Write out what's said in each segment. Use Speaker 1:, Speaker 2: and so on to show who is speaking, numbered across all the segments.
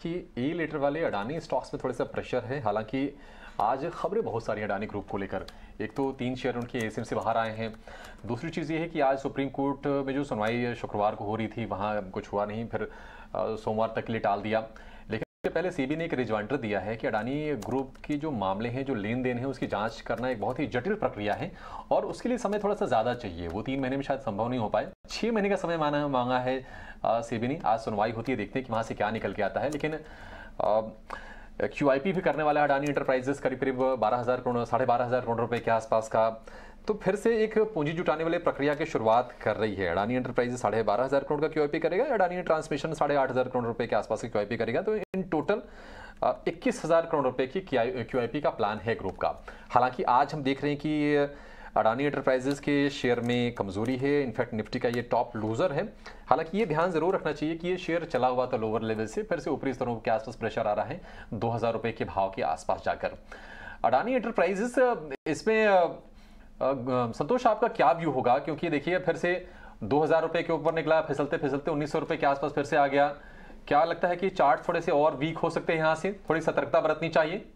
Speaker 1: कि ए लीटर वाले अडानी स्टॉक्स में थोड़ा सा प्रेशर है। हालांकि आज खबरें बहुत सारी अडानी ग्रुप को लेकर। एक तो 3 शेयर उनके एसिम से बाहर आए हैं। दूसरी चीज़ ये है कि आज सुप्रीम कोर्ट में जो सुनवाई शुक्रवार को हो रही थी वहाँ कुछ हुआ नहीं, फिर सोमवार तक के लिए टाल दिया। लेकिन इससे पहले सेबी ने एक रिजवाइंडर दिया है कि अडानी ग्रुप की जो मामले हैं, जो लेन देन है, उसकी जांच करना एक बहुत ही जटिल प्रक्रिया है और उसके लिए समय थोड़ा सा ज़्यादा चाहिए। वो 3 महीने में शायद संभव नहीं हो पाए। 6 महीने का समय मांगा है सेबी ने। आज सुनवाई होती है, देखते हैं कि वहाँ से क्या निकल के आता है। लेकिन QIP भी करने वाला है अडानी एंटरप्राइजेस करीब 12,000 करोड़ 12,500 करोड़ रुपए के आसपास का। तो फिर से एक पूंजी जुटाने वाले प्रक्रिया की शुरुआत कर रही है। अडानी एंटरप्राइजेस 12,500 करोड़ का QIP करेगा, अडानी ट्रांसमिशन 8,500 करोड़ रुपए के आसपास का QIP करेगा। तो इन टोटल 21,000 करोड़ रुपए की QIP का प्लान है ग्रुप का। हालांकि आज हम देख रहे हैं कि अडानी एंटरप्राइजेस के शेयर में कमजोरी है। इनफैक्ट निफ्टी का ये टॉप लूजर है। हालांकि ये ध्यान जरूर रखना चाहिए कि ये शेयर चला हुआ था लोअर लेवल से, फिर से ऊपरी स्तरों के आसपास प्रेशर आ रहा है 2,000 रुपए के भाव के आसपास जाकर। अडानी एंटरप्राइजेस इसमें संतोष आपका क्या व्यू होगा? क्योंकि देखिए फिर से 2,000 रुपए के ऊपर निकला, फिसलते फिसलते 1,900 रुपए के आसपास फिर से आ गया। क्या लगता है कि चार्ट थोड़े से और वीक हो सकते हैं, यहाँ से थोड़ी सतर्कता बरतनी चाहिए?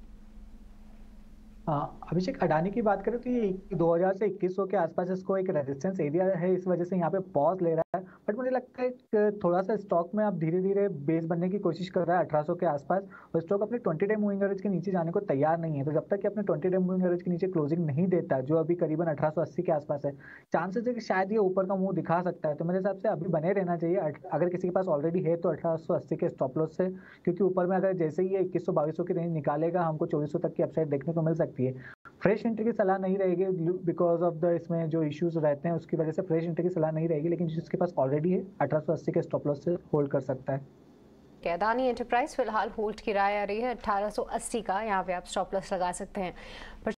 Speaker 2: अभिषेक, अडानी की बात करें तो ये 2000 से 2100 के आसपास इसको एक रेजिस्टेंस एरिया है, इस वजह से यहाँ पे पॉज ले रहा है। बट मुझे लगता है कि थोड़ा सा स्टॉक में अब धीरे धीरे बेस बनने की कोशिश कर रहा है 1800 के आसपास, और स्टॉक अपने 20 डे मूविंग एवरेज के नीचे जाने को तैयार नहीं है। तो जब तक कि अपने 20 डे मूविंग एवरेज के नीचे क्लोजिंग नहीं देता, जो अभी करीबन 1880 के आसपास है, चांसेस है कि शायद ये ऊपर का मुंह दिखा सकता है। तो मेरे हिसाब से अभी बने रहना चाहिए। अगर किसी के पास ऑलरेडी है तो 1880 के स्टॉप लॉस से, क्योंकि ऊपर में अगर जैसे ही ये 2100-2200 की रेंज निकालेगा, हमको 2400 तक की अपसाइड देखने को मिल सकती है। फ्रेश एंट्री की सलाह नहीं रहेगी बिकॉज ऑफ द इसमें जो इश्यूज रहते हैं उसकी वजह से फ्रेश एंट्री की सलाह नहीं रहेगी। लेकिन जिसके पास ऑलरेडी है 1880 के स्टॉप लॉस से होल्ड कर सकता है।
Speaker 3: अडानी एंटरप्राइज फिलहाल होल्ड की राय आ रही है 1880 का। यहाँ पे आप स्टॉप लॉस लगा सकते हैं।